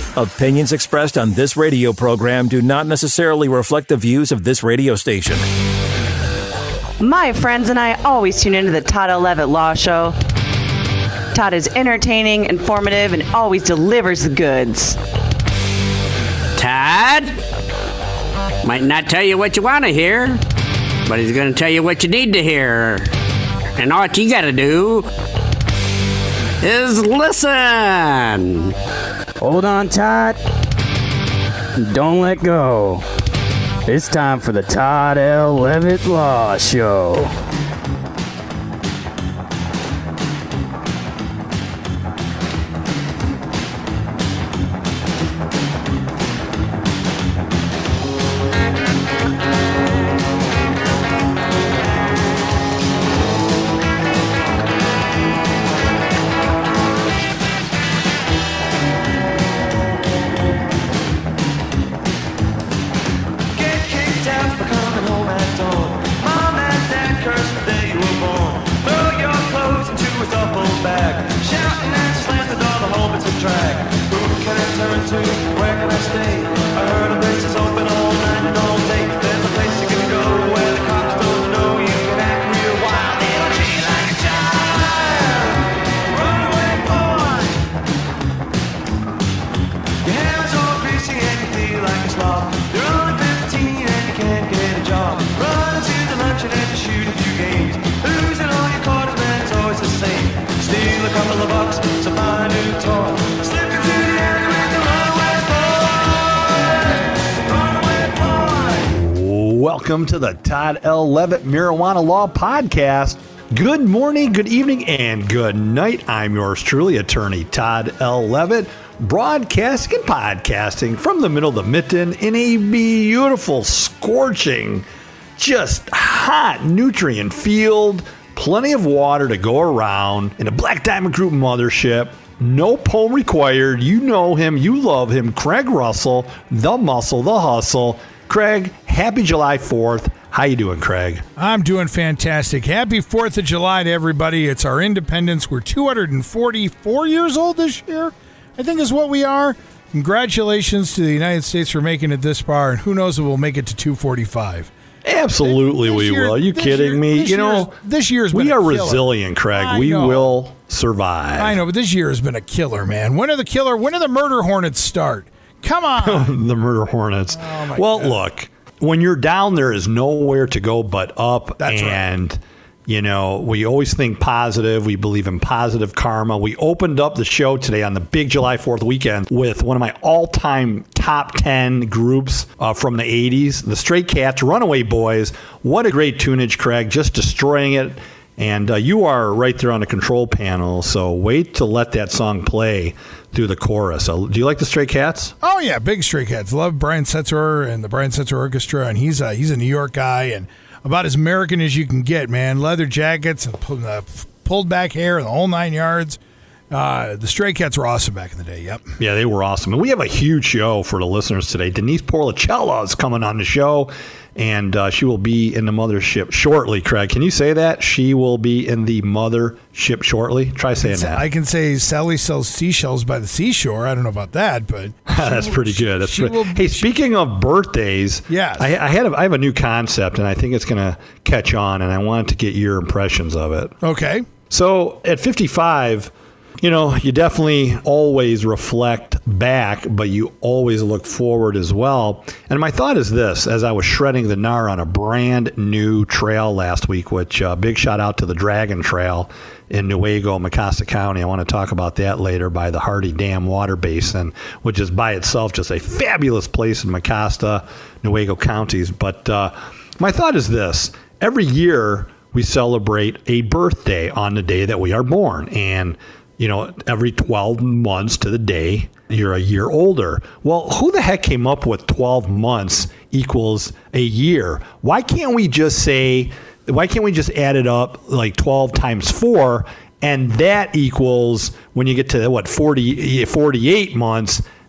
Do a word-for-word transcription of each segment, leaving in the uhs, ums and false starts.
Opinions expressed on this radio program do not necessarily reflect the views of this radio station. My friends and I always tune into the Todd Levitt Law Show. Todd is entertaining, informative, and always delivers the goods. Todd might not tell you what you want to hear, but he's going to tell you what you need to hear. And all you got to do is listen. Hold on, Todd. Don't let go. It's time for the Todd L. Levitt Law Show. Welcome to the Todd L. Levitt Marijuana Law Podcast. Good morning, good evening, and good night. I'm yours truly, attorney Todd L. Levitt, broadcasting and podcasting from the middle of the mitten in a beautiful, scorching, just hot, nutrient field, plenty of water to go around, in a Black Diamond Group mothership. No poem required. You know him. You love him. Craig Russell, the muscle, the hustle. Craig, happy July fourth. How you doing, Craig? I'm doing fantastic. Happy fourth of July to everybody. It's our independence. We're two hundred forty-four years old this year, I think is what we are. Congratulations to the United States for making it this far, and who knows if we'll make it to two forty-five. Absolutely this we year, will. Are you kidding year, me? You know, this year's been we a are killer. resilient, Craig. I we know. will survive. I know, but this year has been a killer, man. When are the killer? When do the murder hornets start? Come on. The murder hornets. Oh my well, God. look, when you're down, there is nowhere to go but up. That's and, right. you know, we always think positive. We believe in positive karma. We opened up the show today on the big July fourth weekend with one of my all-time top ten groups uh, from the eighties, the Stray Cats, Runaway Boys. What a great tunage, Craig. Just destroying it. And uh, you are right there on the control panel, so wait to let that song play through the chorus. Uh, do you like the Stray Cats? Oh, yeah, big Stray Cats. Love Brian Setzer and the Brian Setzer Orchestra, and he's a, he's a New York guy and about as American as you can get, man. Leather jackets and pull, uh, pulled back hair and the whole nine yards. Uh, the Stray Cats were awesome back in the day, yep. Yeah, they were awesome. And we have a huge show for the listeners today. Denise Pollicella is coming on the show, and uh, she will be in the mothership shortly, Craig. Can you say that? She will be in the mothership shortly? Try saying that. I can say Sally sells seashells by the seashore. I don't know about that, but... That's will, pretty good. That's pretty, will, hey, speaking of birthdays, yes. I, I, had a, I have a new concept, and I think it's going to catch on, and I wanted to get your impressions of it. Okay. So at fifty-five... You know, you definitely always reflect back, but you always look forward as well. And my thought is this, as I was shredding the gnar on a brand new trail last week, which uh, big shout out to the Dragon Trail in Newaygo, Mecosta County. I want to talk about that later, by the Hardy Dam Water Basin, which is by itself just a fabulous place in Mecosta, Newaygo counties. But uh, my thought is this, every year we celebrate a birthday on the day that we are born. And you know, every twelve months to the day, you're a year older. Well, who the heck came up with twelve months equals a year? Why can't we just say, why can't we just add it up like twelve times four, and that equals, when you get to, what, forty, forty-eight months,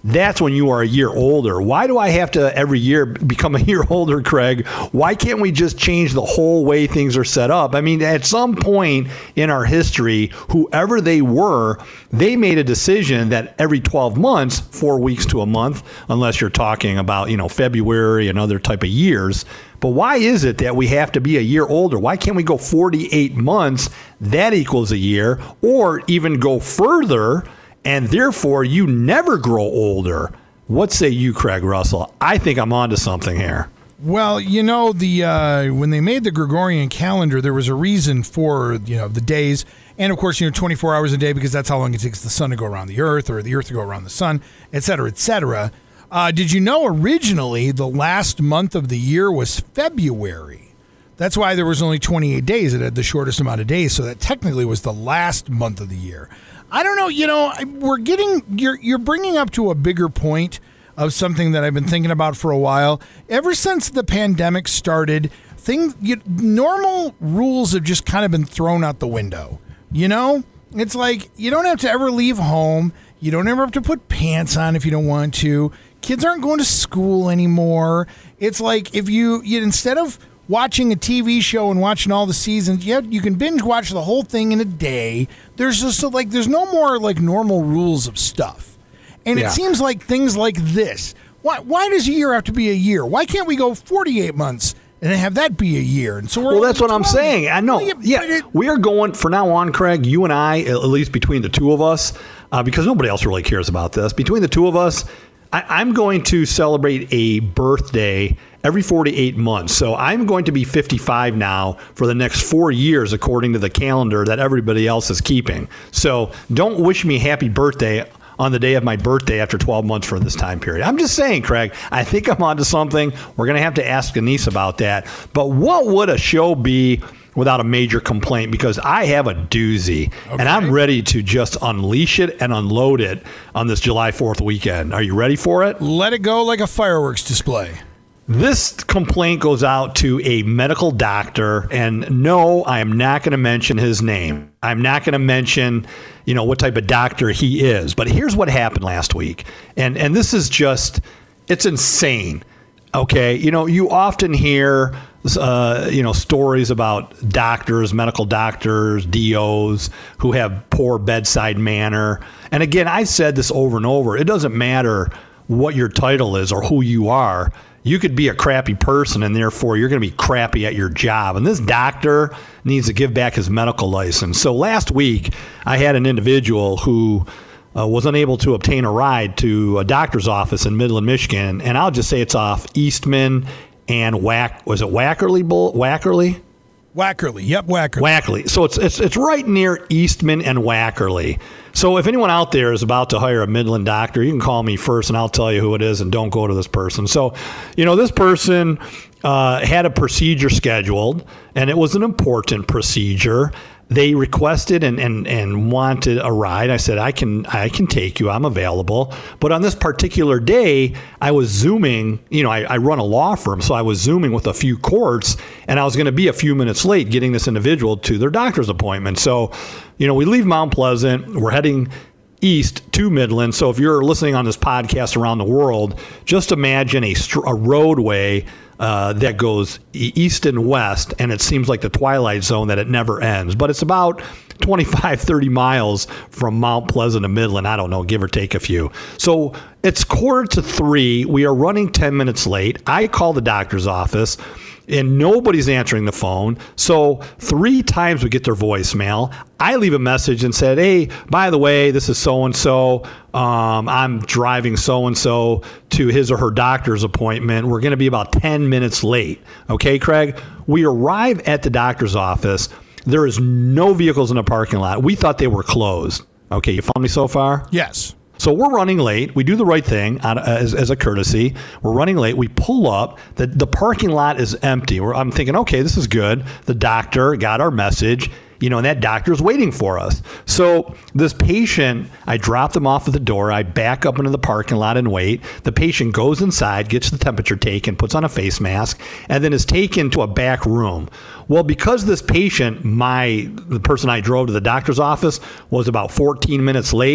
that's when you are a year older. Why do I have to every year become a year older, Craig? Why can't we just change the whole way things are set up? I mean, at some point in our history, whoever they were, they made a decision that every twelve months, four weeks to a month, unless you're talking about, you know, February and other type of years. But why is it that we have to be a year older? Why can't we go forty-eight months? That equals a year, or even go further, and therefore you never grow older. What say you, Craig Russell? I think I'm onto something here. Well, you know, the uh, when they made the Gregorian calendar, there was a reason for, you know, the days. And, of course, you know, twenty-four hours a day, because that's how long it takes the sun to go around the earth, or the earth to go around the sun, et cetera, et cetera. Uh, did you know originally the last month of the year was February? That's why there was only twenty-eight days. It had the shortest amount of days, so that technically was the last month of the year. I don't know, you know, we're getting, you're you're bringing up to a bigger point of something that I've been thinking about for a while. Ever since the pandemic started, things, you, normal rules have just kind of been thrown out the window. You know, it's like you don't have to ever leave home. You don't ever have to put pants on if you don't want to. Kids aren't going to school anymore. It's like if you, you instead of watching a T V show and watching all the seasons, yeah, you can binge watch the whole thing in a day. There's just like there's no more like normal rules of stuff, and yeah. It seems like things like this. Why why does a year have to be a year? Why can't we go forty-eight months and then have that be a year? And so we're well, that's what I'm saying. I know. Well, yeah, it, we are going for now on, Craig. You and I, at least between the two of us, uh, because nobody else really cares about this. Between the two of us, I, I'm going to celebrate a birthday every forty-eight months. So I'm going to be fifty-five now for the next four years, according to the calendar that everybody else is keeping. So don't wish me happy birthday on the day of my birthday after twelve months for this time period. I'm just saying, Craig, I think I'm onto something. We're going to have to ask Denise about that. But what would a show be without a major complaint? Because I have a doozy, okay, and I'm ready to just unleash it and unload it on this July fourth weekend. Are you ready for it? Let it go like a fireworks display. This complaint goes out to a medical doctor, and no, I am not going to mention his name. I'm not going to mention, you know, what type of doctor he is. But here's what happened last week, and and this is just, it's insane. Okay, you know, you often hear, uh, you know, stories about doctors, medical doctors, D Os who have poor bedside manner. And again, I said this over and over. It doesn't matter what your title is or who you are. You could be a crappy person, and therefore you're going to be crappy at your job. And this doctor needs to give back his medical license. So last week, I had an individual who uh, was unable to obtain a ride to a doctor's office in Midland, Michigan. And I'll just say it's off Eastman and Wack. Was it Wackerly? Bull, Wackerly? Wackerly. Yep, Wackerly. Wackerly. So it's it's it's right near Eastman and Wackerly. So if anyone out there is about to hire a Midland doctor, you can call me first and I'll tell you who it is, and don't go to this person. So, you know, this person uh, had a procedure scheduled, and it was an important procedure. They requested and, and, and wanted a ride. I said, I can I can take you. I'm available. But on this particular day, I was Zooming. You know, I, I run a law firm, so I was Zooming with a few courts, and I was going to be a few minutes late getting this individual to their doctor's appointment. So, you know, we leave Mount Pleasant. We're heading east to Midland. So if you're listening on this podcast around the world, just imagine a, a roadway Uh, that goes east and west, and it seems like the Twilight Zone that it never ends. But it's about twenty-five, thirty miles from Mount Pleasant to Midland. I don't know, give or take a few. So it's quarter to three. We are running ten minutes late. I call the doctor's office, and nobody's answering the phone. So three times we get their voicemail. I leave a message and said, hey, by the way, this is so-and-so. Um, I'm driving so-and-so to his or her doctor's appointment. We're going to be about ten minutes late. Okay, Craig? We arrive at the doctor's office. There is no vehicles in the parking lot. We thought they were closed. Okay, you follow me so far? Yes. So we're running late. We do the right thing as, as a courtesy. We're running late. We pull up. The, the parking lot is empty. We're, I'm thinking, okay, this is good. The doctor got our message, you know, and that doctor's waiting for us. So this patient, I drop them off at the door. I back up into the parking lot and wait. The patient goes inside, gets the temperature taken, puts on a face mask, and then is taken to a back room. Well, because this patient, my the person I drove to the doctor's office, was about fourteen minutes late,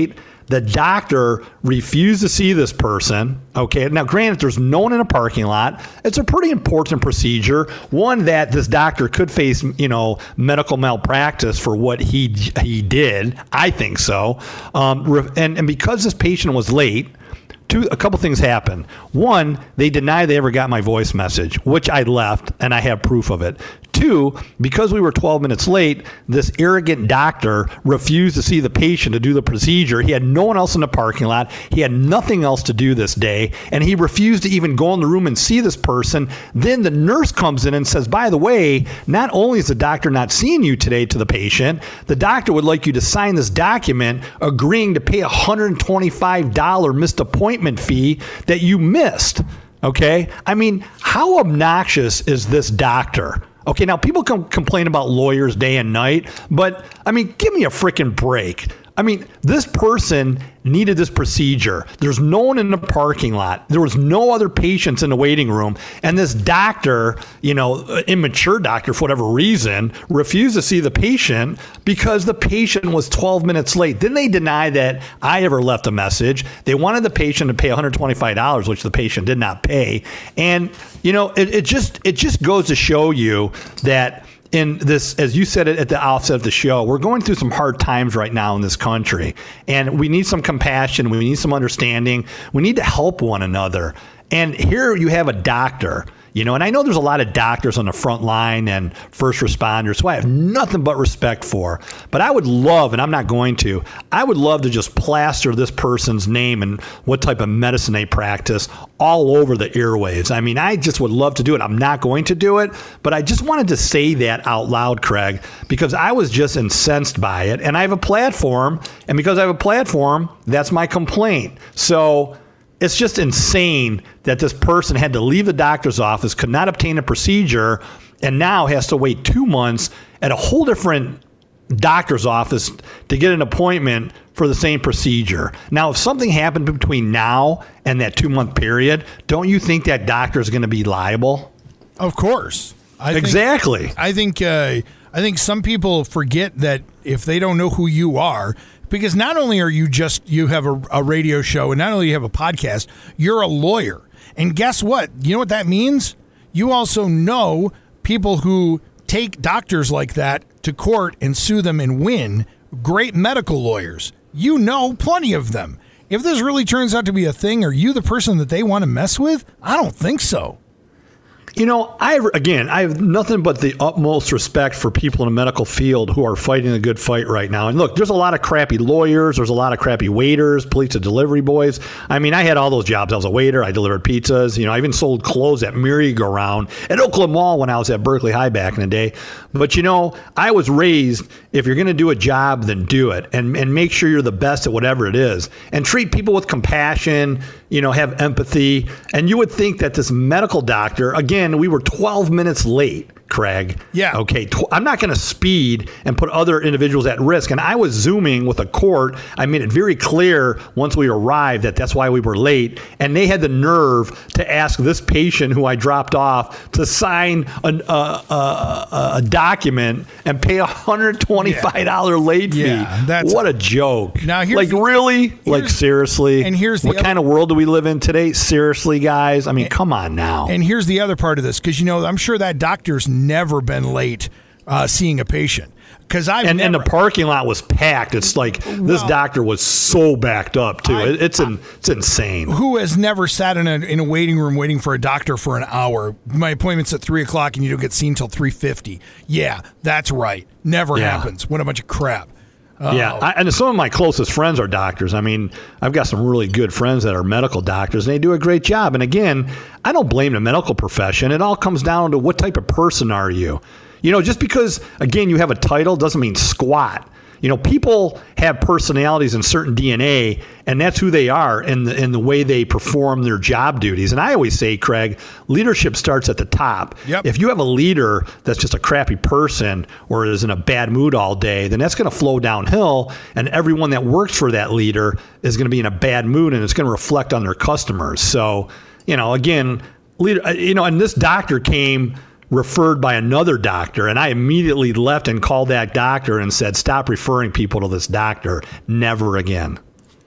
The doctor refused to see this person. Okay. Now, granted, there's no one in a parking lot. It's a pretty important procedure. One that this doctor could face, you know, medical malpractice for what he he did. I think so. Um, and, and because this patient was late, Two, a couple things happened. One, they denied they ever got my voice message, which I left, and I have proof of it. Two, because we were twelve minutes late, this arrogant doctor refused to see the patient to do the procedure. He had no one else in the parking lot. He had nothing else to do this day, and he refused to even go in the room and see this person. Then the nurse comes in and says, by the way, not only is the doctor not seeing you today to the patient, the doctor would like you to sign this document agreeing to pay a one hundred twenty-five dollars missed appointment fee that you missed. Okay? I mean, how obnoxious is this doctor? Okay, now people can complain about lawyers day and night, but I mean, give me a freaking break. I mean, this person needed this procedure. There's no one in the parking lot. There was no other patients in the waiting room. And this doctor, you know, immature doctor for whatever reason, refused to see the patient because the patient was twelve minutes late. Then they deny that I ever left a message. They wanted the patient to pay one hundred twenty-five dollars, which the patient did not pay. And, you know, it, it just it just goes to show you that in this, as you said it at the outset of the show, we're going through some hard times right now in this country, and we need some compassion. We need some understanding. We need to help one another. And here you have a doctor, you know, and I know there's a lot of doctors on the front line and first responders who I have nothing but respect for. But I would love, and I'm not going to, I would love to just plaster this person's name and what type of medicine they practice all over the airwaves. I mean, I just would love to do it. I'm not going to do it, but I just wanted to say that out loud, Craig, because I was just incensed by it. And I have a platform, and because I have a platform, that's my complaint. So it's just insane that this person had to leave the doctor's office, could not obtain a procedure, and now has to wait two months at a whole different doctor's office to get an appointment for the same procedure. Now, if something happened between now and that two-month period, don't you think that doctor is going to be liable? Of course. I exactly. Think, I think uh, I think some people forget that if they don't know who you are, because not only are you just, you have a, a radio show, and not only you have a podcast, you're a lawyer. And guess what? You know what that means? You also know people who take doctors like that to court and sue them and win. Great medical lawyers. You know plenty of them. If this really turns out to be a thing, are you the person that they want to mess with? I don't think so. You know, I again, I have nothing but the utmost respect for people in the medical field who are fighting a good fight right now. And look, there's a lot of crappy lawyers. There's a lot of crappy waiters, police and delivery boys. I mean, I had all those jobs. I was a waiter. I delivered pizzas. You know, I even sold clothes at merry-go-round at Oakland Mall when I was at Berkeley High back in the day. But, you know, I was raised, if you're going to do a job, then do it. And, and make sure you're the best at whatever it is. And treat people with compassion, you know, have empathy. And you would think that this medical doctor, again, we were twelve minutes late, Craig. Yeah. Okay. Tw- I'm not going to speed and put other individuals at risk. And I was Zooming with a court. I made it very clear once we arrived that that's why we were late. And they had the nerve to ask this patient who I dropped off to sign an, uh, uh, a document and pay a one hundred twenty-five dollars yeah. late fee. Yeah, that's what a joke. Now, here's like, the, really? Like, seriously? And here's the what other, kind of world do we live in today? Seriously, guys? I mean, and, come on now. And here's the other part of this, because, you know, I'm sure that doctor's never been late uh, seeing a patient. Because I and, and the parking lot was packed. It's like this well, doctor was so backed up too. I, it, it's in, it's insane. Who has never sat in a in a waiting room waiting for a doctor for an hour? My appointment's at three o'clock and you don't get seen till three fifty. Yeah, that's right. Never yeah. happens. What a bunch of crap. Uh-oh. Yeah, I, and some of my closest friends are doctors. I mean, I've got some really good friends that are medical doctors, and they do a great job. And again, I don't blame the medical profession. It all comes down to what type of person are you? You know, just because, again, you have a title doesn't mean squat. You know, people have personalities and certain D N A, and that's who they are in the, in the way they perform their job duties. And I always say, Craig, leadership starts at the top. Yep. If you have a leader that's just a crappy person or is in a bad mood all day, then that's going to flow downhill, and everyone that works for that leader is going to be in a bad mood, and it's going to reflect on their customers. So, you know, again, leader, you know, and this doctor came referred by another doctor, and I immediately left and called that doctor and said, stop referring people to this doctor. Never again.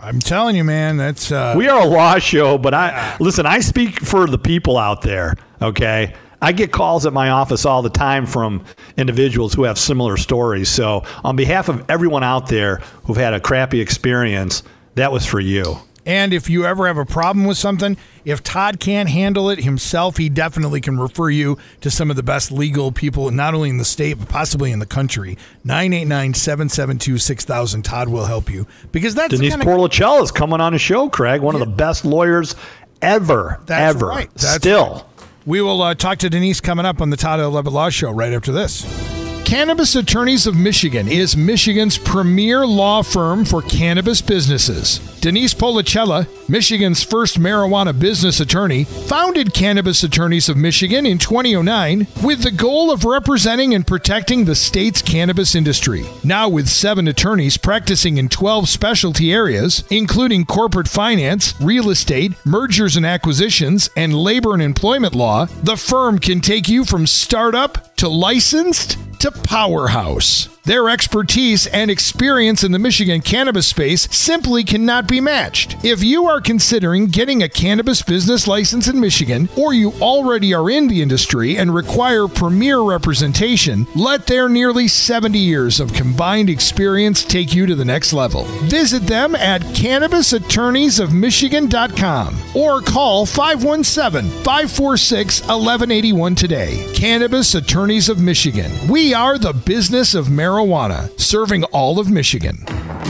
I'm telling you, man, that's... Uh, we are a law show, but I listen, I speak for the people out there, okay? I get calls at my office all the time from individuals who have similar stories. So on behalf of everyone out there who've had a crappy experience, that was for you. And if you ever have a problem with something, if Todd can't handle it himself, he definitely can refer you to some of the best legal people, not only in the state, but possibly in the country. nine eight nine, seven seven two, six thousand. Todd will help you. Because that's Denise kinda... Pollicella is coming on the show, Craig. One yeah. of the best lawyers ever, that's ever. Right. That's Still. Right. We will uh, talk to Denise coming up on the Todd L. Levitt Law Show right after this. Cannabis Attorneys of Michigan is Michigan's premier law firm for cannabis businesses. Denise Pollicella, Michigan's first marijuana business attorney, founded Cannabis Attorneys of Michigan in two thousand nine with the goal of representing and protecting the state's cannabis industry. Now with seven attorneys practicing in twelve specialty areas, including corporate finance, real estate, mergers and acquisitions, and labor and employment law, the firm can take you from startup to licensed to powerhouse. Their expertise and experience in the Michigan cannabis space simply cannot be matched. If you are considering getting a cannabis business license in Michigan, or you already are in the industry and require premier representation, let their nearly seventy years of combined experience take you to the next level. Visit them at cannabis attorneys of michigan dot com or call five one seven, five four six, one one eight one today. Cannabis Attorneys of Michigan. We are the business of marijuana. Marijuana, serving all of Michigan.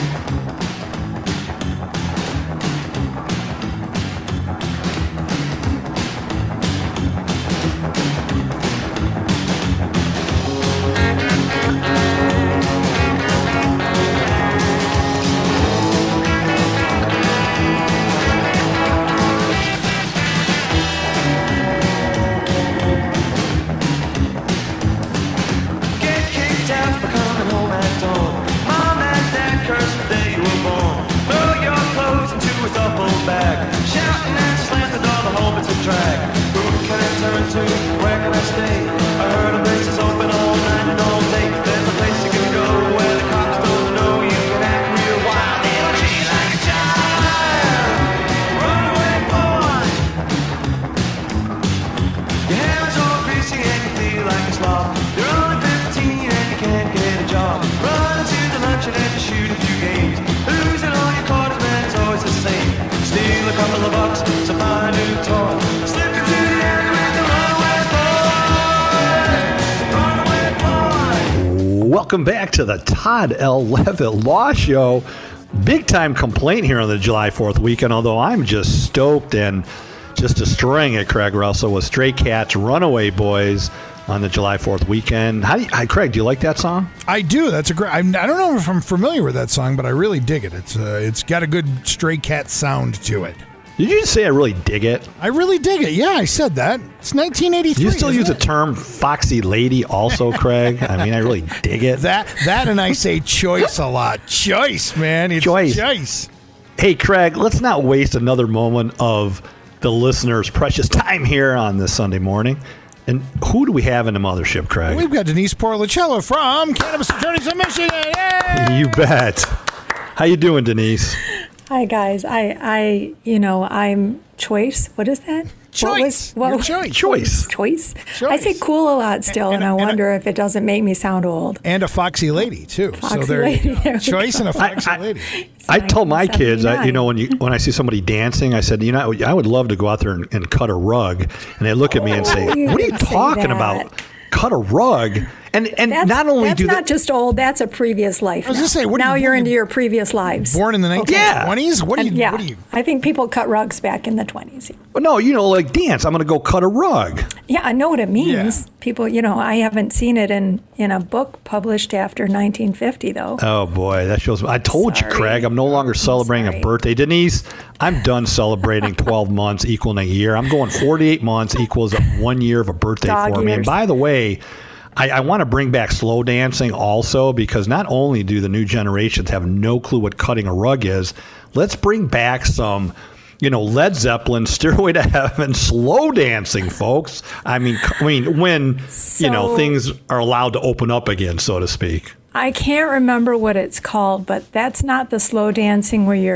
Welcome back to the Todd L. Levitt Law Show. Big time complaint here on the July fourth weekend, although I'm just stoked and just destroying it, Craig Russell, with Stray Cats, Runaway Boys on the July fourth weekend. How do you, hi, Craig, do you like that song? I do. That's a great. I'm, I don't know if I'm familiar with that song, but I really dig it. It's uh, it's got a good Stray Cat sound to it. Did you just say I really dig it? I really dig it. Yeah, I said that. It's nineteen eighty-three. Do you still use it? the term foxy lady also, Craig? I mean, I really dig it. That that and I say choice a lot. Choice, man. It's choice. choice. Hey, Craig, let's not waste another moment of the listeners' precious time here on this Sunday morning. And who do we have in the mothership, Craig? We've got Denise Pollicella from Cannabis Attorneys of Michigan. Yay! You bet. How you doing, Denise? Hi, guys. I, I, you know, I'm choice. What is that? Choice. What was, what, choice. Choice. Choice. Choice. I say cool a lot still, and, and, and I wonder a, if it doesn't make me sound old. And a foxy lady, too. Foxy so there lady. you go. There choice go. and a foxy I, I, lady. I told my kids, I, you know, when you when I see somebody dancing, I said, you know, I would love to go out there and, and cut a rug. And they look at me and say, oh, what are you talking about? Cut a rug? And and that's, not only that's do not that, just old. That's a previous life. I was now. just saying, what now you, you're what into you, your previous lives. Born in the nineteen twenties. What do you? And, yeah, what do you? I think people cut rugs back in the twenties. Well, no, you know, like dance. I'm going to go cut a rug. Yeah, I know what it means. Yeah. People, you know, I haven't seen it in in a book published after nineteen fifty, though. Oh boy, that shows. I told Sorry. you, Craig. I'm no longer celebrating Sorry. a birthday, Denise. I'm done celebrating twelve months equaling a year. I'm going forty-eight months equals one year of a birthday Dog for me. years. And by the way, I, I want to bring back slow dancing also, because not only do the new generations have no clue what cutting a rug is, let's bring back some, you know, Led Zeppelin, Stairway to Heaven, slow dancing, folks. I mean, I mean, when, So, you know, things are allowed to open up again, so to speak. I can't remember what it's called, but that's not the slow dancing where you're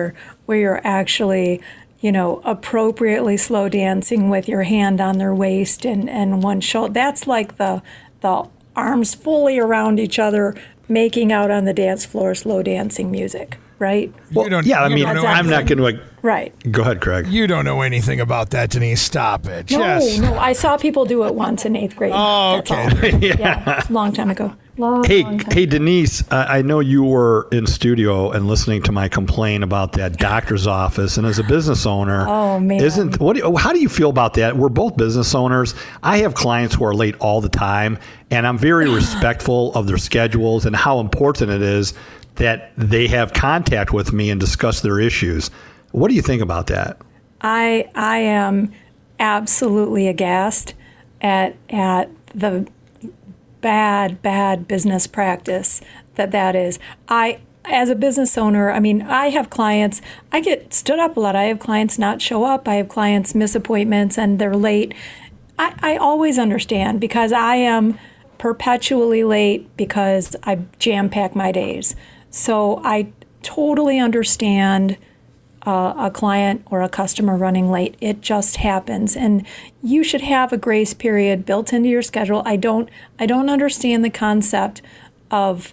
where you're actually, you know, appropriately slow dancing with your hand on their waist and, and one shoulder. That's like the the arms fully around each other, making out on the dance floor, slow dancing music, right? Well, yeah, I mean, I'm not going to like. Right. Go ahead, Craig. You don't know anything about that, Denise. Stop it. No, Just... no. I saw people do it once in eighth grade. Oh, okay. yeah. yeah, it's a long time ago. Long, hey, long time hey, ago. Denise. Uh, I know you were in studio and listening to my complaint about that doctor's office, and as a business owner, oh man, isn't what? Do, how do you feel about that? We're both business owners. I have clients who are late all the time, and I'm very respectful of their schedules and how important it is that they have contact with me and discuss their issues. What do you think about that? I I am absolutely aghast at at the bad bad business practice that that is. I as a business owner, I mean, I have clients. I get stood up a lot. I have clients not show up. I have clients miss appointments and they're late. I, I always understand because I am perpetually late because I jam pack my days. So I totally understand uh, a client or a customer running late. It just happens, and you should have a grace period built into your schedule. I don't. I don't understand the concept of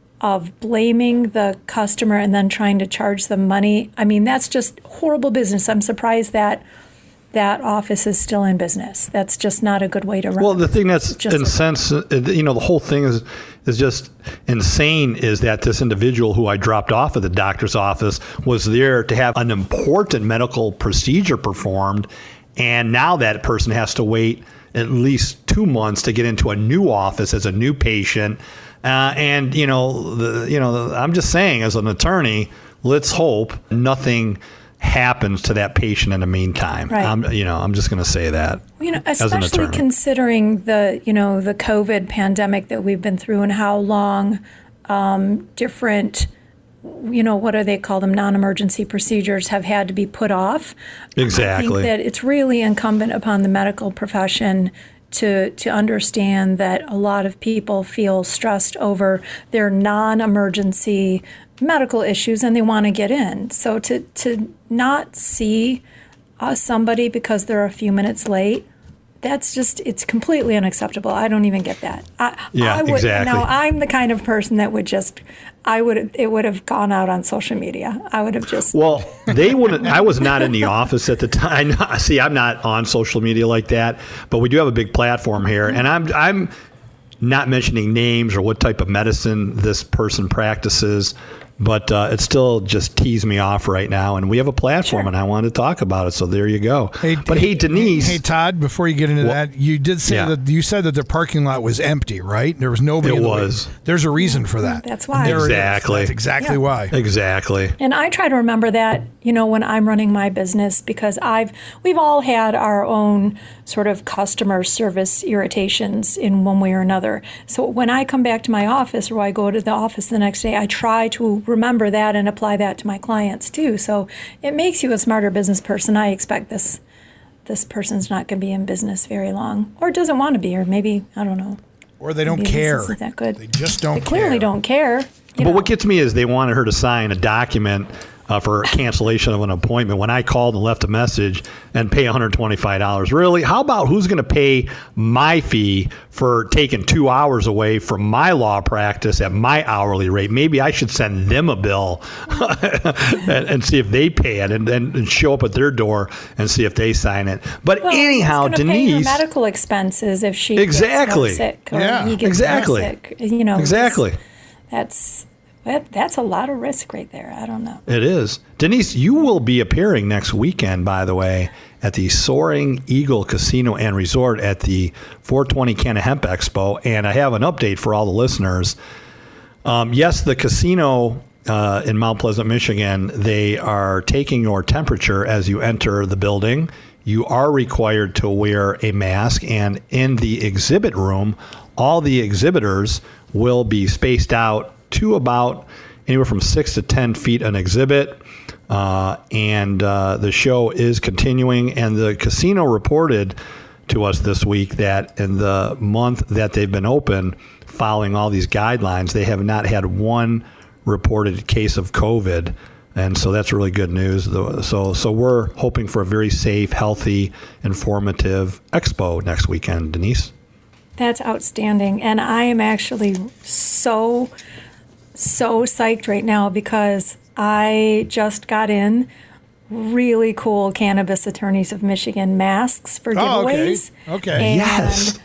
of blaming the customer and then trying to charge them money. I mean, that's just horrible business. I'm surprised that that office is still in business. That's just not a good way to run. Well, the thing that's just incensed, you know, the whole thing is is just insane is that this individual who I dropped off at the doctor's office was there to have an important medical procedure performed, and now that person has to wait at least two months to get into a new office as a new patient. Uh, and, you know, the, you know, I'm just saying as an attorney, let's hope nothing happens to that patient in the meantime. Right. I'm, you know, I'm just going to say that. You know, as an especially attorney. considering the, you know, the COVID pandemic that we've been through and how long um, different, you know, what do they call them, non-emergency procedures have had to be put off. Exactly. I think that it's really incumbent upon the medical profession to to understand that a lot of people feel stressed over their non-emergency medical issues and they want to get in. So to, to not see uh, somebody because they're a few minutes late, that's just, it's completely unacceptable. I don't even get that. I, Yeah, I would, exactly. Now, I'm the kind of person that would just, I would, it would have gone out on social media. I would have just. Well, they wouldn't. I was not in the office at the time. See, I'm not on social media like that, but we do have a big platform here, and I'm I'm not mentioning names or what type of medicine this person practices. But uh, it still just teased me off right now, and we have a platform, Sure. and I wanted to talk about it. So there you go. Hey, but hey, Denise. Hey, Todd. Before you get into Well, that, you did say yeah. that you said that the parking lot was empty, right? There was nobody. It in the was. way. There's a reason for that. That's why. There it is. Exactly. That's exactly Yeah. why. Exactly. And I try to remember that, you know, when I'm running my business, because I've we've all had our own sort of customer service irritations in one way or another. So when I come back to my office or I go to the office the next day, I try to remember that and apply that to my clients too. So it makes you a smarter business person. I expect this this person's not going to be in business very long, or doesn't want to be, or maybe, I don't know. Or they don't Maybe care. This isn't that good. They just don't They clearly care. don't care. you But know. what gets me is they wanted her to sign a document uh, for cancellation of an appointment when I called and left a message and pay one hundred twenty-five dollars. Really? How about who's going to pay my fee for taking two hours away from my law practice at my hourly rate? Maybe I should send them a bill and, and see if they pay it, and then and show up at their door and see if they sign it. But Well, anyhow, who's gonna pay her Denise. medical expenses if she Exactly. gets sick or Yeah. he gets Exactly. sick. You know, Exactly. That's that, that's a lot of risk right there. I don't know. It is. Denise, you will be appearing next weekend, by the way, at the Soaring Eagle Casino and Resort at the four twenty Canna Hemp Expo. And I have an update for all the listeners. Um, yes, the casino uh, in Mount Pleasant, Michigan, they are taking your temperature as you enter the building. You are required to wear a mask. And in the exhibit room, all the exhibitors will be spaced out to about anywhere from six to ten feet an exhibit. Uh, and uh, the show is continuing. And the casino reported to us this week that in the month that they've been open, following all these guidelines, they have not had one reported case of COVID And so that's really good news. So so we're hoping for a very safe, healthy, informative expo next weekend, Denise. That's outstanding. And I am actually so, so psyched right now because I just got in really cool Cannabis Attorneys of Michigan masks for giveaways. Oh, okay. Okay. And Yes.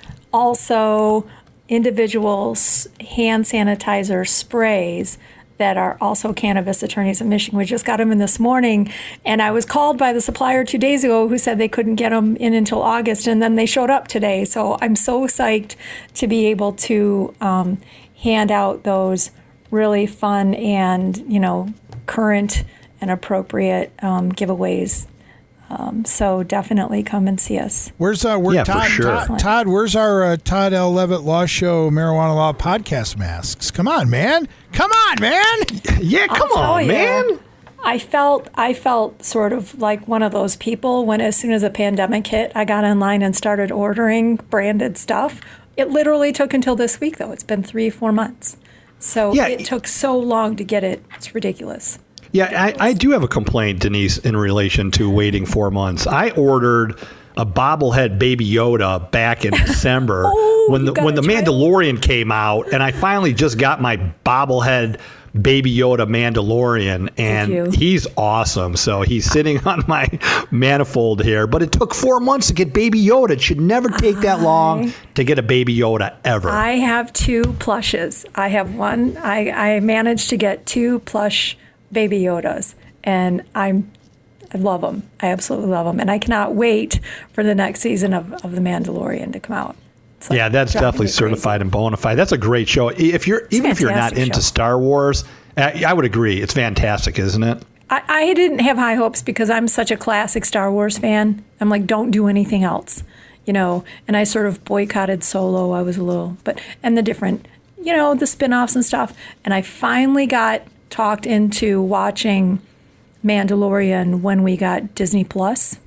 also individual s- hand sanitizer sprays that are also Cannabis Attorneys of Michigan. We just got them in this morning, and I was called by the supplier two days ago who said they couldn't get them in until August, and then they showed up today. So I'm so psyched to be able to um, hand out those really fun and, you know, current and appropriate um, giveaways. Um, so definitely come and see us. Where's uh, where Yeah, for Todd, sure. Todd, Todd, where's our uh, Todd L. Levitt Law Show Marijuana Law podcast masks? Come on, man. Come on, man. Yeah, come I'll on, tell man. you, I felt I felt sort of like one of those people when as soon as the pandemic hit, I got online and started ordering branded stuff. It literally took until this week, though. It's been three, four months. So Yeah. it took so long to get it. It's ridiculous. Yeah, I, I do have a complaint, Denise, in relation to waiting four months. I ordered a bobblehead Baby Yoda back in December Oh, when you the got when a the child? Mandalorian came out, and I finally just got my bobblehead Baby Yoda Mandalorian, and you? he's awesome. So he's sitting on my manifold here, but it took four months to get Baby Yoda. It should never take that long to get a Baby Yoda ever. I have two plushes. I have one. I, I managed to get two plush Baby Yodas, and I'm I love them. I absolutely love them, and I cannot wait for the next season of, of The Mandalorian to come out. It's like Yeah, that's driving definitely me certified crazy. and bona fide. That's a great show. If you're even if you're not fantastic into show. Star Wars, uh, I would agree. It's fantastic, isn't it? I, I didn't have high hopes because I'm such a classic Star Wars fan. I'm like, don't do anything else, you know. And I sort of boycotted Solo. I was a little, but and the different, you know, the spin-offs and stuff. And I finally got talked into watching Mandalorian when we got Disney Plus.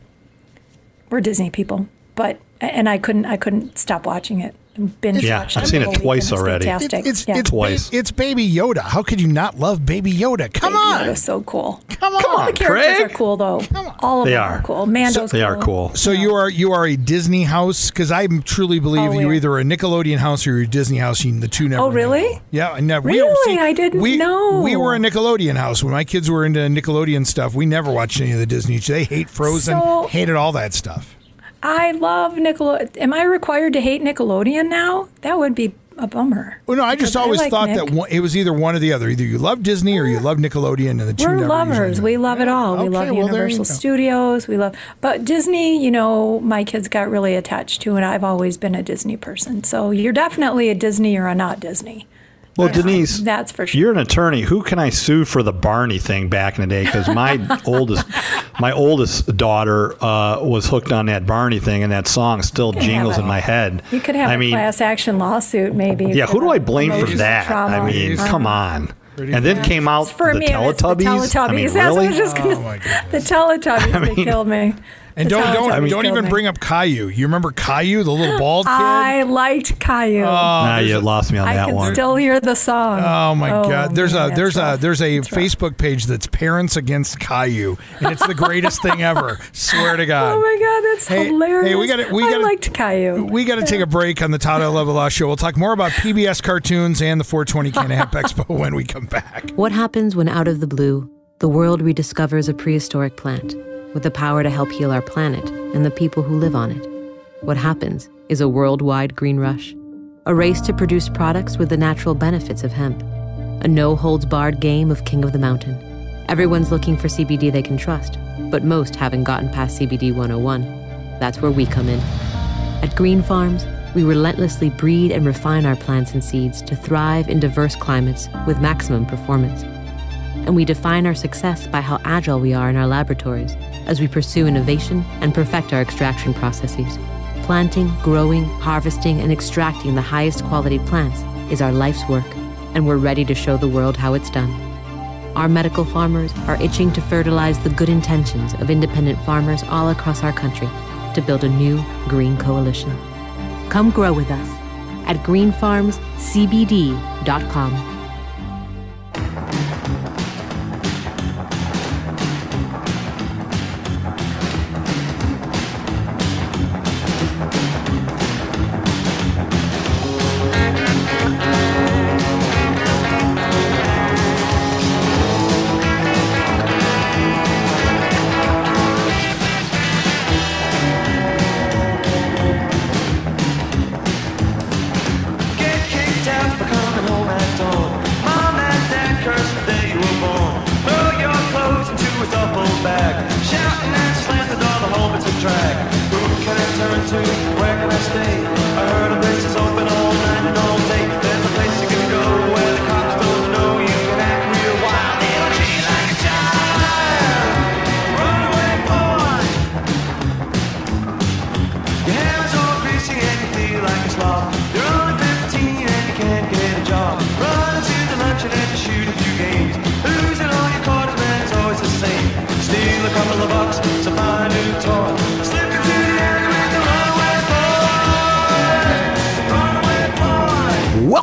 We're Disney people, but and I couldn't I couldn't stop watching it. Binge Yeah, watched I've the seen it whole twice weekend. It's already. Fantastic. It, it's yeah. it's Twice. ba- it's Baby Yoda. How could you not love Baby Yoda? Come Baby on. Yoda's so cool. Come on. Come on, The characters Craig. are cool though. All of They them are. are cool. Mando's They cool. are cool. So you are you are a Disney house because I truly believe Oh, you're yeah. either a Nickelodeon house or you're a Disney house. And the two never. Oh, really? mingle. Yeah, I never. Really? We, I didn't we, know. We were a Nickelodeon house when my kids were into Nickelodeon stuff. We never watched any of the Disney. They hate Frozen, So- hated all that stuff. I love Nickelodeon. Am I required to hate Nickelodeon now? That would be a bummer. Well, no, I just Because I always like thought Nick. that one, it was either one or the other. Either you love Disney or you love Nickelodeon, and the two We're never lovers. usually- We love it all. Okay, we love well, there you Universal go. Studios. We love, but Disney. You know, my kids got really attached to, and I've always been a Disney person. So you're definitely a Disney or a not Disney. Well, Denise, That's for sure. You're an attorney. Who can I sue for the Barney thing back in the day? Because my oldest, my oldest daughter uh, was hooked on that Barney thing, and that song still could jingles have in a- my head. You could have I a mean, class action lawsuit, maybe. yeah. for Who do the I blame for emotional that? trauma. I mean, Uh, come on. Pretty And then came out For the me, it's Teletubbies. the Teletubbies. I mean, That's what I really? was just gonna. Oh, my goodness. The Teletubbies. I they mean- killed me. And The don't don't Teletubbies don't killed even me. bring up Caillou. You remember Caillou, the little bald kid? I liked Caillou. Nah, you lost me on I that can one. still hear the song. Oh my God! There's man, a that's there's rough. a there's a It's rough. Facebook page that's Parents Against Caillou, and it's the greatest thing ever. Swear to God. Oh my God, that's Hey- hilarious. hey, we gotta- we I gotta- liked Caillou. We got to take a break on the Todd L. Levitt Law Show. We'll talk more about P B S cartoons and the four twenty Canna Hemp Expo when we come back. What happens when out of the blue, the world rediscovers a prehistoric plant with the power to help heal our planet and the people who live on it? What happens is a worldwide green rush, a race to produce products with the natural benefits of hemp, a no-holds-barred game of King of the Mountain. Everyone's looking for C B D they can trust, but most haven't gotten past C B D one oh one. That's where we come in. At Green Farms, we relentlessly breed and refine our plants and seeds to thrive in diverse climates with maximum performance. And we define our success by how agile we are in our laboratories as we pursue innovation and perfect our extraction processes. Planting, growing, harvesting, and extracting the highest quality plants is our life's work, and we're ready to show the world how it's done. Our medical farmers are itching to fertilize the good intentions of independent farmers all across our country to build a new green coalition. Come grow with us at green farms c b d dot com.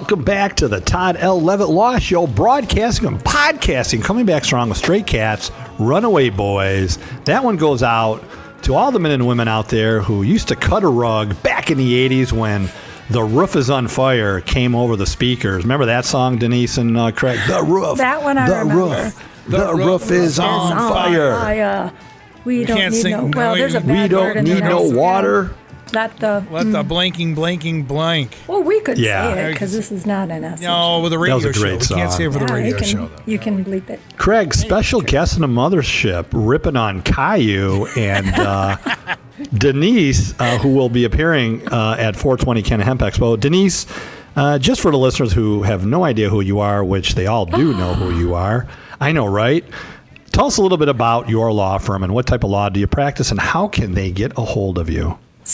Welcome back to the Todd L. Levitt Law Show, broadcasting and podcasting, coming back strong with Stray Cats, Runaway Boys. That one goes out to all the men and women out there who used to cut a rug back in the eighties when The Roof is on Fire came over the speakers. Remember that song, Denise and uh, Craig? The roof. That one I the remember. Roof. The, the roof, roof is on, on fire. fire. We, we don't can't need sing, no. no, Well, there's a bad We don't word in need the no next water. one. Let the Let mm. the blanking, blanking, blank. Well, we could Yeah. say it because this is not an essence. No, with a radio was a show. great We can't song. say it for the Yeah, radio you can, show, though. You can bleep it. Craig, special guest in the mothership, ripping on Caillou, and uh, Denise, uh, who will be appearing uh, at four twenty Canna Hemp Expo. Denise, uh, just for the listeners who have no idea who you are, which they all do know who you are. I know, right? Tell us a little bit about your law firm and what type of law do you practice and how can they get a hold of you?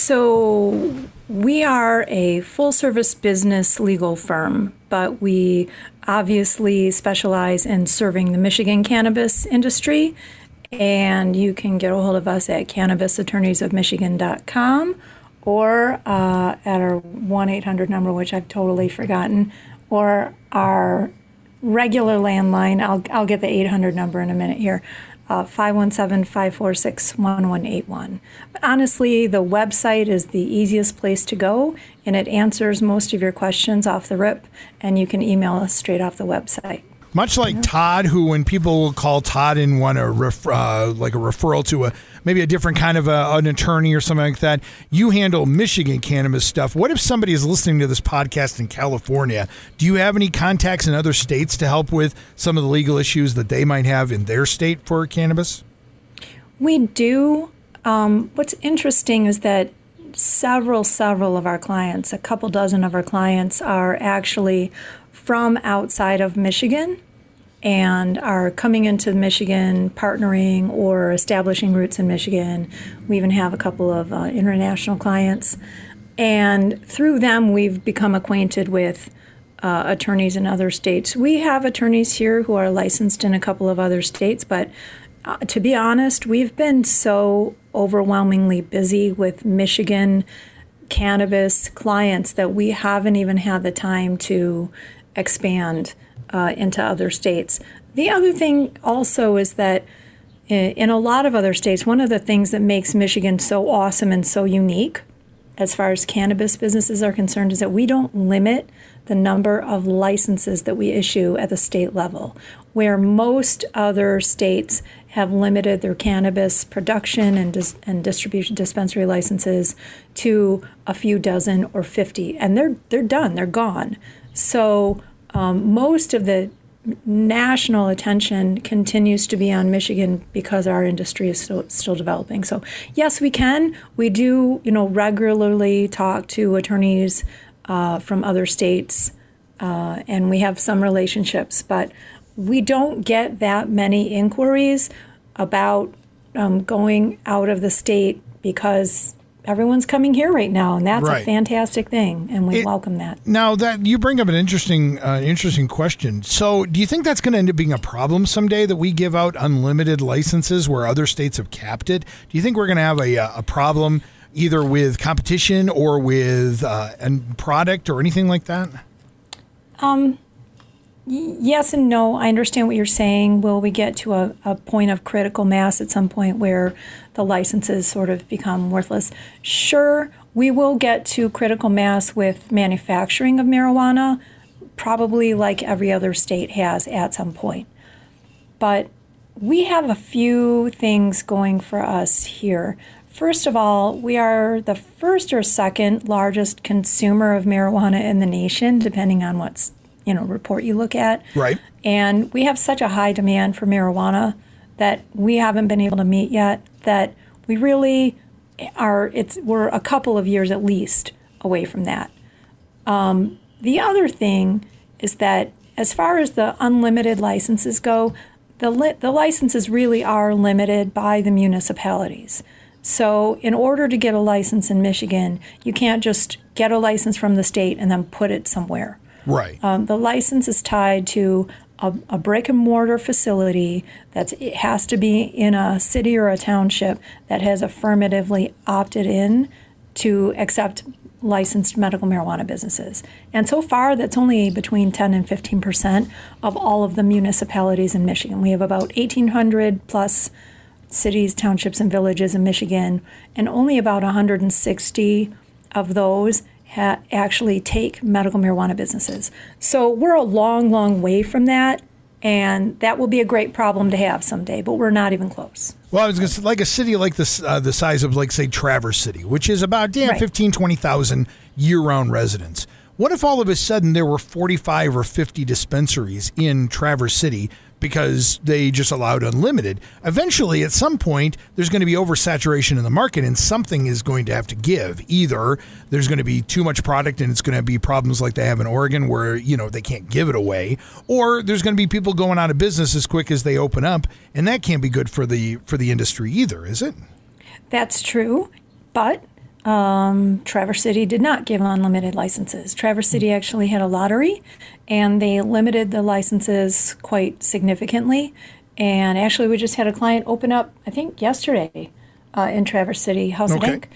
So we are a full-service business legal firm, but we obviously specialize in serving the Michigan cannabis industry. And you can get a hold of us at cannabis attorneys of michigan dot com or uh, at our one eight hundred number, which I've totally forgotten, or our regular landline. I'll, I'll get the eight hundred number in a minute here. Uh, five one seven, five four six, one one eight one. But honestly, the website is the easiest place to go, and it answers most of your questions off the rip, and you can email us straight off the website. Much like Todd, who when people will call Todd and want a ref, uh, like a referral to a maybe a different kind of a, an attorney or something like that, you handle Michigan cannabis stuff. What if somebody is listening to this podcast in California? Do you have any contacts in other states to help with some of the legal issues that they might have in their state for cannabis? We do. Um, what's interesting is that several, several of our clients, a couple dozen of our clients, are actually from outside of Michigan and are coming into Michigan, partnering or establishing roots in Michigan. We even have a couple of uh, international clients. And through them, we've become acquainted with uh, attorneys in other states. We have attorneys here who are licensed in a couple of other states, but uh, to be honest, we've been so overwhelmingly busy with Michigan cannabis clients that we haven't even had the time to expand uh, into other states. The other thing also is that in, in a lot of other states, one of the things that makes Michigan so awesome and so unique as far as cannabis businesses are concerned is that we don't limit the number of licenses that we issue at the state level, where most other states have limited their cannabis production and, dis- and distribution dispensary licenses to a few dozen or fifty, and they're they're done, they're gone. So um, most of the national attention continues to be on Michigan because our industry is still still developing. So yes, we can. We do, you know, regularly talk to attorneys uh, from other states, uh, and we have some relationships, but we don't get that many inquiries about um, going out of the state because everyone's coming here right now, and that's Right. a fantastic thing, and we It- welcome that. Now that you bring up an interesting, uh, interesting question. So, do you think that's going to end up being a problem someday that we give out unlimited licenses where other states have capped it? Do you think we're going to have a a problem either with competition or with uh, a product or anything like that? Um, y- yes and no. I understand what you're saying. Will we get to a, a point of critical mass at some point where the licenses sort of become worthless? Sure, we will get to critical mass with manufacturing of marijuana, probably like every other state has at some point. But we have a few things going for us here. First of all, we are the first or second largest consumer of marijuana in the nation, depending on what's, you know, report you look at. Right. And we have such a high demand for marijuana that we haven't been able to meet yet, that we really are, it's we're a couple of years at least away from that. Um, the other thing is that as far as the unlimited licenses go, the li- the licenses really are limited by the municipalities. So in order to get a license in Michigan, you can't just get a license from the state and then put it somewhere. Right. Um, the license is tied to a, a brick and mortar facility that's it has to be in a city or a township that has affirmatively opted in to accept licensed medical marijuana businesses. And so far, that's only between ten and fifteen percent of all of the municipalities in Michigan. We have about eighteen hundred plus cities, townships, and villages in Michigan, and only about one hundred sixty of those ha- actually take medical marijuana businesses. So we're a long, long way from that, and that will be a great problem to have someday, but we're not even close. Well, I was going to say, like a city like this, uh, the size of, like, say, Traverse City, which is about yeah, Right. fifteen, twenty thousand year-round residents. What if all of a sudden there were forty-five or fifty dispensaries in Traverse City because they just allowed unlimited? Eventually, at some point, there's going to be oversaturation in the market, and something is going to have to give. Either there's going to be too much product and it's going to be problems like they have in Oregon where, you know, they can't give it away, or there's going to be people going out of business as quick as they open up, and that can't be good for the for the industry either, is it? That's true, but um, Traverse City did not give unlimited licenses. Traverse City actually had a lottery, and they limited the licenses quite significantly. And actually, we just had a client open up, I think, yesterday uh, in Traverse City, House Okay. of Inc.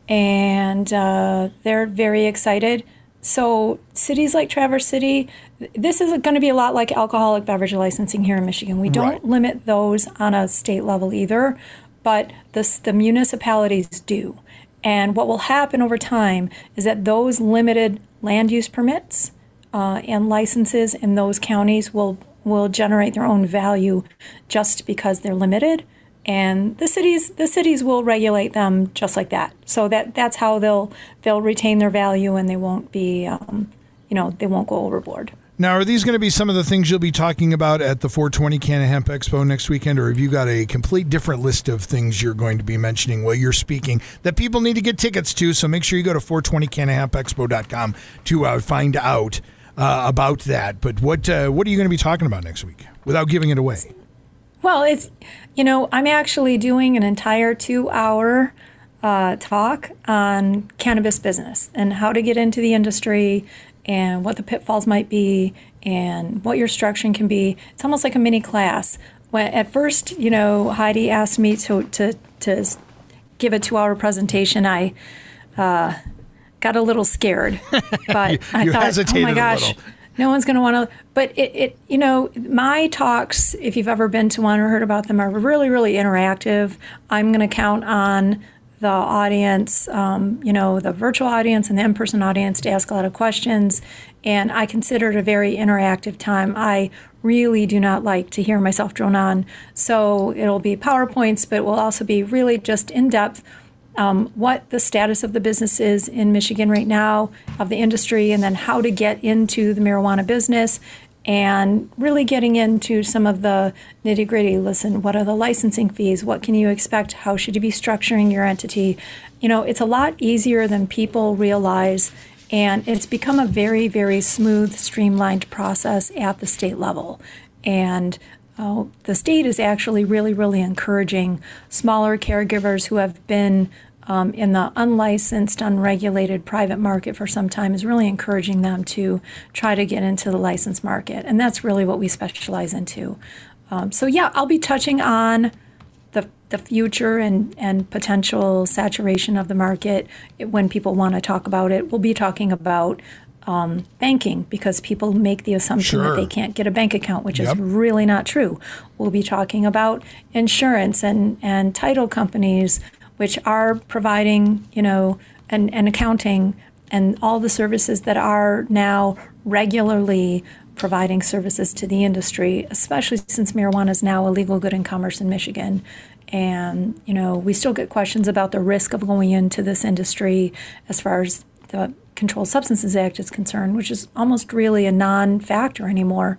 And uh, they're very excited. So cities like Traverse City, this is going to be a lot like alcoholic beverage licensing here in Michigan. We don't Right. limit those on a state level either, but the, the municipalities do. And what will happen over time is that those limited land use permits uh, and licenses in those counties will will generate their own value just because they're limited, and the cities the cities will regulate them just like that. So that that's how they'll they'll retain their value, and they won't be um, you know they won't go overboard. Now, are these going to be some of the things you'll be talking about at the four twenty Canna Hemp Expo next weekend, or have you got a complete different list of things you're going to be mentioning while you're speaking that people need to get tickets to? So make sure you go to four twenty canna hemp expo dot com to uh, find out uh, about that. But what uh, what are you going to be talking about next week without giving it away? Well, it's, you know, I'm actually doing an entire two-hour uh, talk on cannabis business and how to get into the industry and what the pitfalls might be and what your structuring can be. It's almost like a mini class. When at first, you know, Heidi asked me to to, to give a two-hour presentation, I uh, got a little scared. But You- I you thought, oh hesitated my a gosh, little. no one's going to want to. But it, it, you know, my talks, if you've ever been to one or heard about them, are really, really interactive. I'm going to count on the audience, um, you know, the virtual audience and the in-person audience to ask a lot of questions. And I consider it a very interactive time. I really do not like to hear myself drone on. So it'll be PowerPoints, but it will also be really just in-depth um, what the status of the business is in Michigan right now, of the industry, and then how to get into the marijuana business, and really getting into some of the nitty gritty. Listen, what are the licensing fees? What can you expect? How should you be structuring your entity? You know, it's a lot easier than people realize, and it's become a very, very smooth, streamlined process at the state level. And uh, the state is actually really, really encouraging smaller caregivers who have been Um, in the unlicensed, unregulated private market for some time, is really encouraging them to try to get into the licensed market. And that's really what we specialize into. Um, so yeah, I'll be touching on the the future and, and potential saturation of the market when people want to talk about it. We'll be talking about um, banking, because people make the assumption Sure. that they can't get a bank account, which Yep. is really not true. We'll be talking about insurance and, and title companies, which are providing, you know, and, and accounting and all the services that are now regularly providing services to the industry, especially since marijuana is now a legal good in commerce in Michigan. And, you know, we still get questions about the risk of going into this industry as far as the Controlled Substances Act is concerned, which is almost really a non-factor anymore.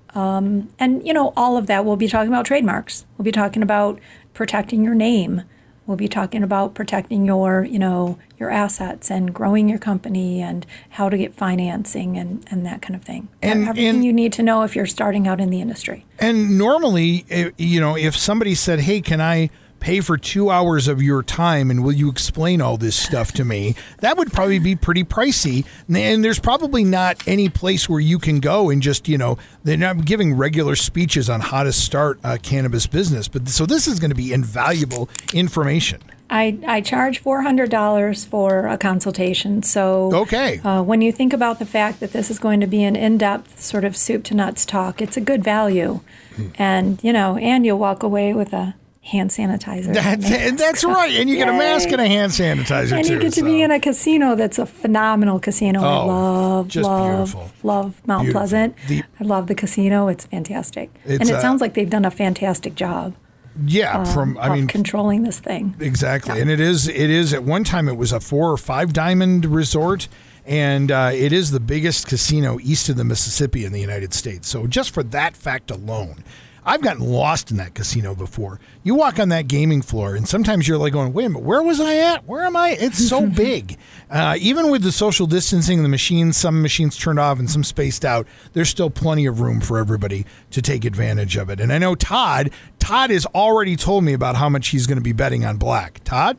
Um, and, you know, all of that, we'll be talking about trademarks. We'll be talking about protecting your name. We'll be talking about protecting your, you know, your assets and growing your company and how to get financing and, and that kind of thing. And- Everything and- you need to know if you're starting out in the industry. And normally, eh, you know, if somebody said, hey, can I pay for two hours of your time and will you explain all this stuff to me, that would probably be pretty pricey. And there's probably not any place where you can go and just, you know, they're not giving regular speeches on how to start a cannabis business. But so this is going to be invaluable information. I, I charge four hundred dollars for a consultation. So Okay. uh, when you think about the fact that this is going to be an in-depth sort of soup to nuts talk, it's a good value. Hmm. And, you know, and you'll walk away with a hand sanitizer. That, and that's right. And you get a mask and a hand sanitizer, and too. you get to so. be in a casino that's a phenomenal casino. I Oh, love, just love, beautiful. love Mount Beautiful. Pleasant. The- I love the casino. It's fantastic. It's, and it uh, sounds like they've done a fantastic job. Yeah, from, I of mean... controlling this thing. Exactly. Yeah. And it is, it is, at one time, it was a four or five diamond resort. And uh, it is the biggest casino east of the Mississippi in the United States. So just for that fact alone, I've gotten lost in that casino before. You walk on that gaming floor, and sometimes you're like going, wait a minute, where was I at? Where am I? It's so big. Uh, even with the social distancing, the machines, some machines turned off and some spaced out, there's still plenty of room for everybody to take advantage of it. And I know Todd, Todd has already told me about how much he's going to be betting on black. Todd?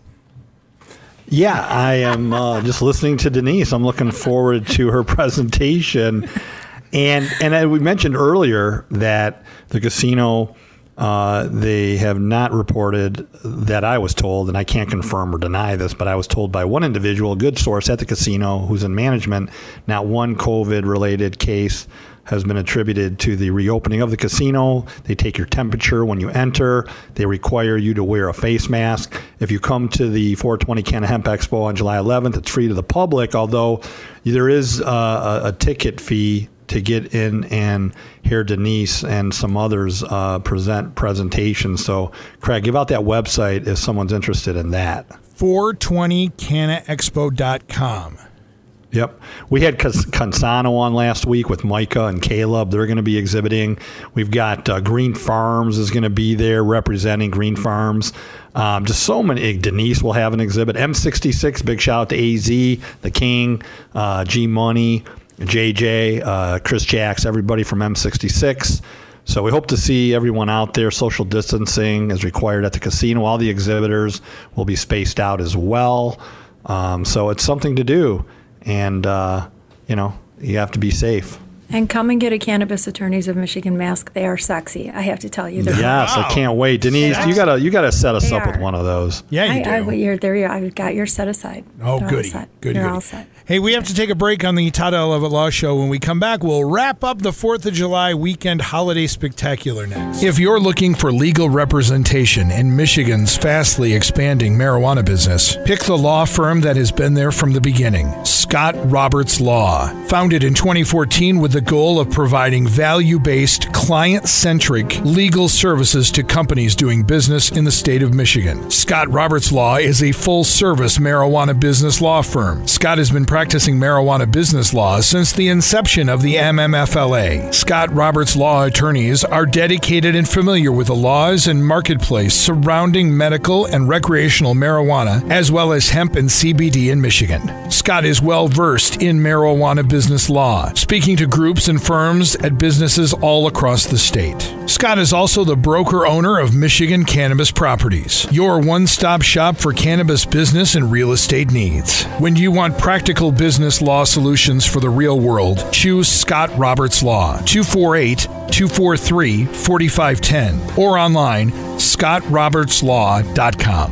Yeah, I am uh, just listening to Denise. I'm looking forward to her presentation. And and as we mentioned earlier that the casino, uh, they have not reported that I was told, and I can't confirm or deny this, but I was told by one individual, a good source at the casino who's in management, not one COVID-related case has been attributed to the reopening of the casino. They take your temperature when you enter. They require you to wear a face mask. If you come to the four twenty Canna Hemp Expo on July eleventh, it's free to the public, although there is uh, a, a ticket fee to get in and hear Denise and some others uh, present presentations. So, Craig, give out that website if someone's interested in that. four twenty canna expo dot com. Yep. We had Consano on last week with Micah and Caleb. They're going to be exhibiting. We've got uh, Green Farms is going to be there representing Green Farms. Um, just so many. Denise will have an exhibit. M sixty-six, big shout out to A Z, The King, uh, G Money, J J, uh, Chris Jacks, everybody from M sixty-six. So we hope to see everyone out there. Social distancing is required at the casino. All the exhibitors will be spaced out as well. Um, so it's something to do. And, uh, you know, you have to be safe. And come and get a Cannabis Attorneys of Michigan mask. They are sexy. I have to tell you. Yes, wow. I can't wait. Denise, you gotta you gotta set us They up are. with one of those. Yeah, you I, do. I, well, you're, there you are. I've got your set aside. Oh, They're goody. All set. Goody, You're goody. all set. Hey, we have to take a break on the Todd Levitt Law Show. When we come back, we'll wrap up the fourth of July weekend holiday spectacular next. If you're looking for legal representation in Michigan's fastly expanding marijuana business, pick the law firm that has been there from the beginning, Scott Roberts Law. Founded in twenty fourteen with the goal of providing value-based, client-centric legal services to companies doing business in the state of Michigan. Scott Roberts Law is a full-service marijuana business law firm. Scott has been practicing marijuana business law since the inception of the M M F L A. Scott Roberts Law attorneys are dedicated and familiar with the laws and marketplace surrounding medical and recreational marijuana, as well as hemp and C B D in Michigan. Scott is well-versed in marijuana business law, speaking to groups and firms at businesses all across the state. Scott is also the broker-owner of Michigan Cannabis Properties, your one-stop shop for cannabis business and real estate needs. When you want practical business law solutions for the real world, choose Scott Roberts Law, two four eight, two four three, four five one zero, or online, scott roberts law dot com.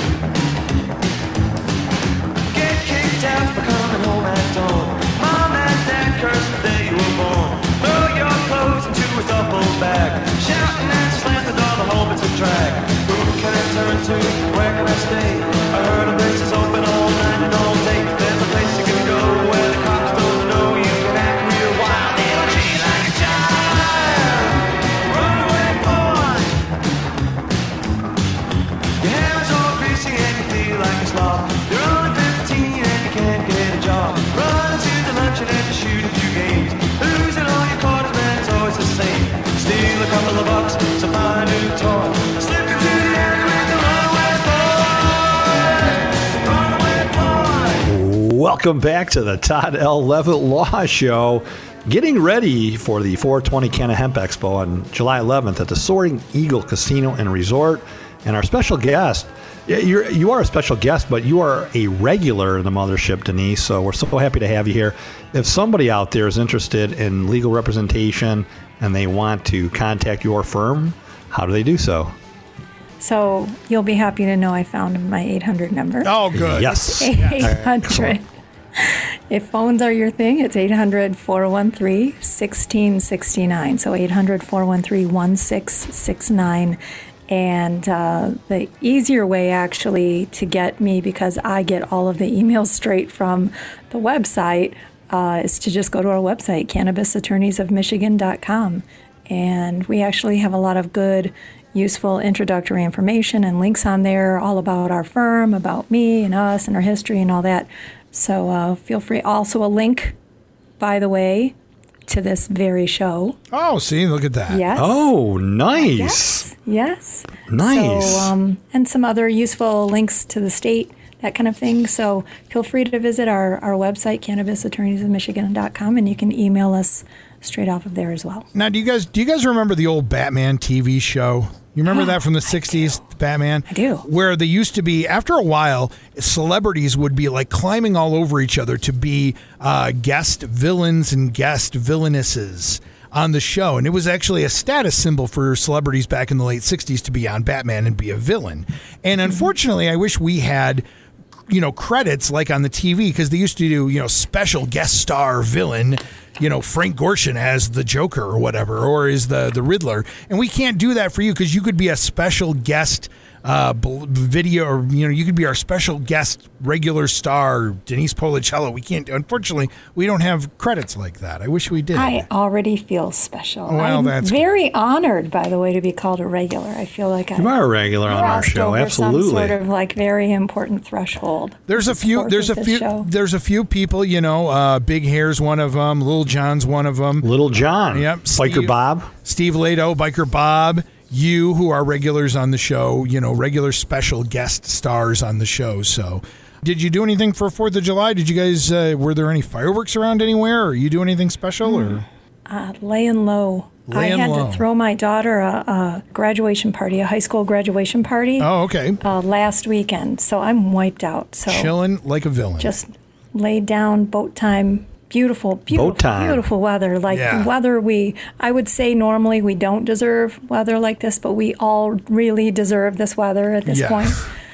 Get kicked out for coming home at dawn. Mom and Welcome back to the Todd L. Levitt Law Show. Getting ready for the four twenty Canna Hemp Expo on July eleventh at the Soaring Eagle Casino and Resort. And our special guest, you're, you are a special guest, but you are a regular in the mothership, Denise, so we're so happy to have you here. If somebody out there is interested in legal representation and they want to contact your firm, how do they do so? So you'll be happy to know I found my eight hundred number. Oh, good. Yes. eight hundred. If phones are your thing, it's eight hundred, four one three, one six six nine. So eight hundred, four one three, one six six nine. And uh, the easier way, actually, to get me, because I get all of the emails straight from the website, uh, is to just go to our website, cannabis attorneys of michigan dot com. And we actually have a lot of good, useful introductory information and links on there, all about our firm, about me and us and our history and all that. So uh, feel free. Also a link, by the way, to this very show. Oh, see, look at that. Yes. Oh, nice. Yes. Yes. Nice. So, um, and some other useful links to the state, that kind of thing. So feel free to visit our, our website, cannabis attorneys of michigan dot com, and you can email us straight off of there as well. Now, do you guys do you guys remember the old Batman T V show? You remember that from the sixties, Batman? I do. Where they used to be, after a while, celebrities would be like climbing all over each other to be uh, guest villains and guest villainesses on the show. And it was actually a status symbol for celebrities back in the late sixties to be on Batman and be a villain. And unfortunately, I wish we had, you know, credits like on the T V, because they used to do, you know, special guest star villain, you know, Frank Gorshin as the Joker or whatever, or is the, the Riddler. And we can't do that for you, because you could be a special guest uh, video, or, you know, you could be our special guest regular star, Denise Pollicella. We can't, unfortunately, we don't have credits like that. I wish we did. I already feel special. Well, I'm that's very honored, by the way, to be called a regular. I feel like I You are a regular on our crossed show, over absolutely. some sort of like very important threshold. There's a few. for There's a this few. show. There's a few people. You know, uh, Big Hair's one of them. Little John's one of them. Little John. Yep. Biker Steve- Bob. Steve Lado, Biker Bob. You, who are regulars on the show. You know, regular special guest stars on the show. So, did you do anything for Fourth of July? Did you guys? Uh, were there any fireworks around anywhere? Or you do anything special? Or Uh, laying low. Laying I had low. to throw my daughter a, a graduation party, a high school graduation party, oh, okay. uh, last weekend. So I'm wiped out. So Chilling like a villain. just laid down, boat time. Beautiful, beautiful, Boat time. beautiful weather. Like Yeah. weather we, I would say normally we don't deserve weather like this, but we all really deserve this weather at this Yeah. point.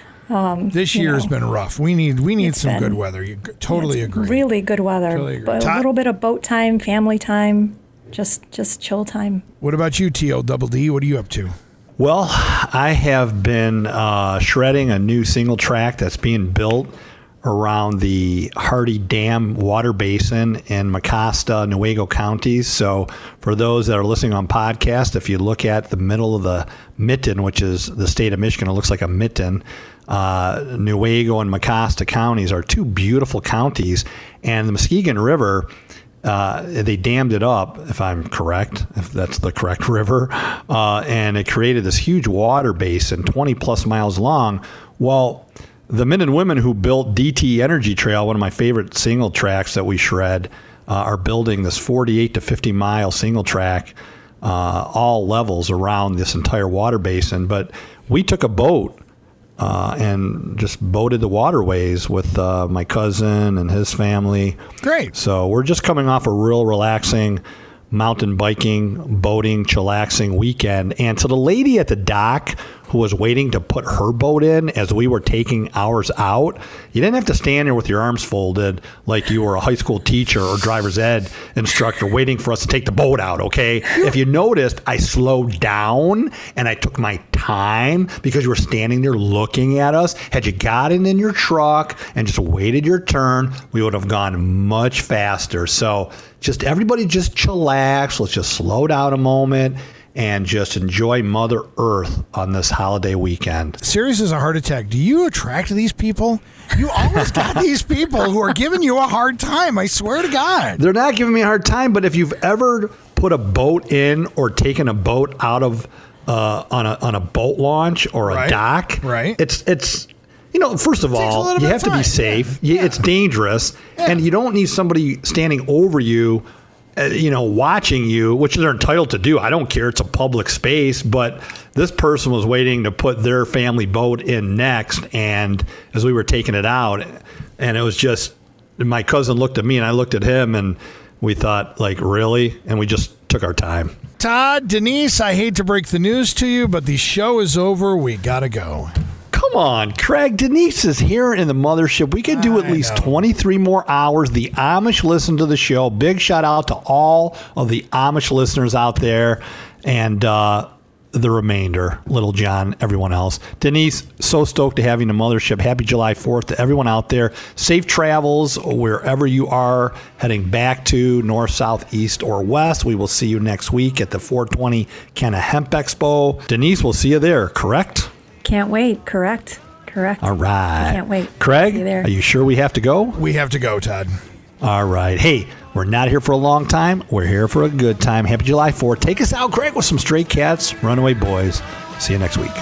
Um, This you year has know. been rough. We need we need It's some been- good weather. You g- totally It's agree. Really good weather, Totally agree. but Todd- a little bit of boat time, family time, just just chill time. What about you, T O Double D? What are you up to? Well, I have been uh, shredding a new single track that's being built around the Hardy Dam water basin in Mecosta, Newaygo counties. So for those that are listening on podcast, if you look at the middle of the mitten, which is the state of Michigan, it looks like a mitten. Uh, Newaygo and Mecosta counties are two beautiful counties, and the Muskegon River, uh, they dammed it up, if I'm correct, if that's the correct river, uh, and it created this huge water basin, twenty plus miles long. Well, the men and women who built D T Energy Trail, one of my favorite single tracks that we shred, uh, are building this forty-eight to fifty mile single track, uh, all levels around this entire water basin. But we took a boat uh, and just boated the waterways with uh, my cousin and his family. Great. So we're just coming off a real relaxing mountain biking, boating, chillaxing weekend. And to the lady at the dock who was waiting to put her boat in as we were taking ours out, you didn't have to stand there with your arms folded like you were a high school teacher or driver's ed instructor waiting for us to take the boat out, okay? If you noticed, I slowed down and I took my time because you were standing there looking at us. Had you gotten in your truck and just waited your turn, we would have gone much faster. So just everybody just chillax. Let's just slow down a moment and just enjoy Mother Earth on this holiday weekend. Serious as a heart attack. Do you attract these people? You always got these people who are giving you a hard time. I swear to God. They're not giving me a hard time, but if you've ever put a boat in or taken a boat out of uh, on a on a boat launch or a Right, dock, right. It's it's You know, first of all, you have to be safe. Yeah. You, it's dangerous, yeah. and you don't need somebody standing over you, uh, you know, watching you, which they're entitled to do. I don't care. It's a public space, but this person was waiting to put their family boat in next, and as we were taking it out, and it was just, my cousin looked at me, and I looked at him, and we thought, like, really? And we just took our time. Todd, Denise, I hate to break the news to you, but the show is over. We gotta go. Come on, Craig. Denise is here in the mothership. We could do at I least know. twenty-three more hours. The Amish listen to the show. Big shout out to all of the Amish listeners out there, and uh, the remainder, Little John, everyone else. Denise, so stoked to have you in the mothership. Happy July fourth to everyone out there. Safe travels wherever you are heading back to north, south, east, or west. We will see you next week at the four twenty Canna Hemp Expo. Denise, we'll see you there, correct? Can't wait. Correct. Correct. All right. Can't wait. Craig, see you there. Are you sure we have to go? We have to go, Todd. All right. Hey, we're not here for a long time. We're here for a good time. Happy July fourth. Take us out, Craig, with some Stray Cats, Runaway Boys. See you next week.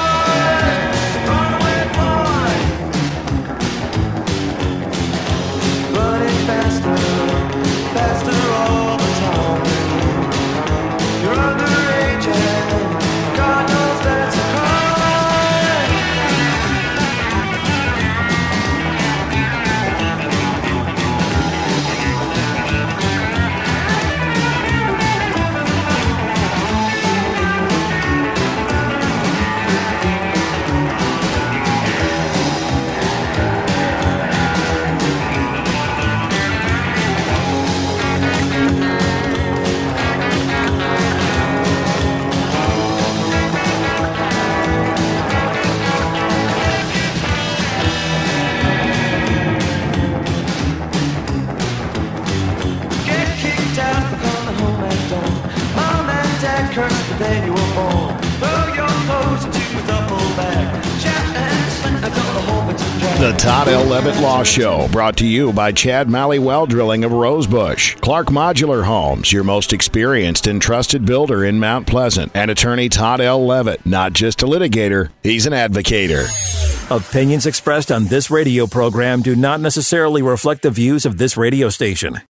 Then you were born. Throw your clothes into a duffel bag. Shout and sing until the whole bit's a drag. The Todd L. Levitt Law Show, brought to you by Chad Malley Well Drilling of Rosebush, Clark Modular Homes, your most experienced and trusted builder in Mount Pleasant, and attorney Todd L. Levitt, not just a litigator, he's an advocator. Opinions expressed on this radio program do not necessarily reflect the views of this radio station.